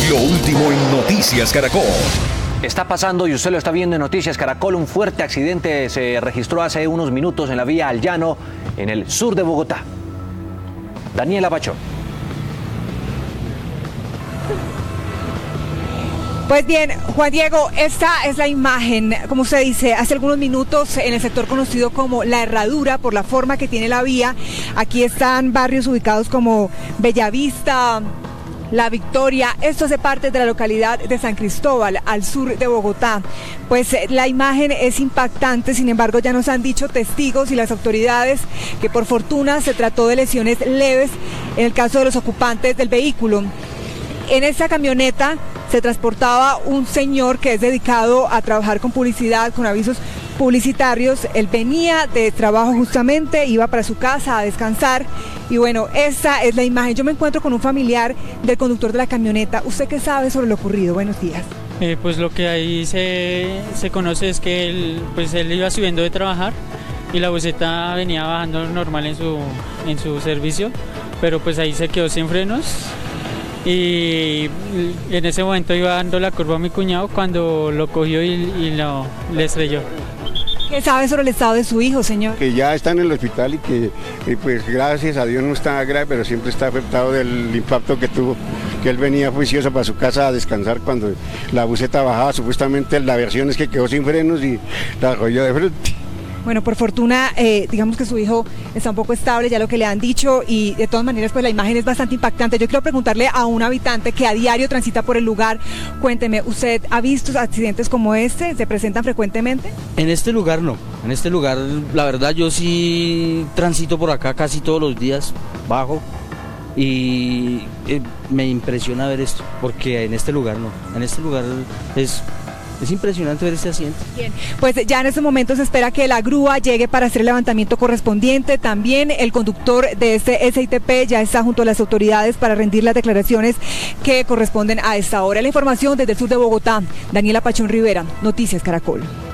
Lo último en Noticias Caracol. Está pasando y usted lo está viendo en Noticias Caracol. Un fuerte accidente se registró hace unos minutos en la vía Al Llano, en el sur de Bogotá. Daniela Pachón. Pues bien, Juan Diego, esta es la imagen, como usted dice, hace algunos minutos en el sector conocido como La Herradura, por la forma que tiene la vía. Aquí están barrios ubicados como Bellavista, La Victoria. Esto hace parte de la localidad de San Cristóbal, al sur de Bogotá. Pues la imagen es impactante, sin embargo ya nos han dicho testigos y las autoridades que por fortuna se trató de lesiones leves en el caso de los ocupantes del vehículo. En esta camioneta se transportaba un señor que es dedicado a trabajar con publicidad, con avisos publicitarios. Él venía de trabajo justamente, iba para su casa a descansar y bueno, esa es la imagen. Yo me encuentro con un familiar del conductor de la camioneta. ¿Usted qué sabe sobre lo ocurrido? Buenos días. Pues lo que ahí se conoce es que él iba subiendo de trabajar y la buseta venía bajando normal en su servicio, pero pues ahí se quedó sin frenos. Y en ese momento iba dando la curva a mi cuñado cuando lo cogió y le estrelló. ¿Qué sabe sobre el estado de su hijo, señor? Que ya está en el hospital y que pues gracias a Dios no está grave, pero siempre está afectado del impacto que tuvo, que él venía juicioso para su casa a descansar cuando la buseta bajaba. Supuestamente la versión es que quedó sin frenos y la cogió de frente. Bueno, por fortuna, digamos que su hijo está un poco estable, ya lo que le han dicho, y de todas maneras, pues la imagen es bastante impactante. Yo quiero preguntarle a un habitante que a diario transita por el lugar, cuénteme, ¿usted ha visto accidentes como este? ¿Se presentan frecuentemente? En este lugar no, en este lugar, la verdad, yo sí transito por acá casi todos los días, bajo, y me impresiona ver esto, porque en este lugar no, en este lugar es impresionante ver este accidente. Bien, pues ya en este momento se espera que la grúa llegue para hacer el levantamiento correspondiente. También el conductor de este SITP ya está junto a las autoridades para rendir las declaraciones que corresponden a esta hora. La información desde el sur de Bogotá, Daniela Pachón Rivera, Noticias Caracol.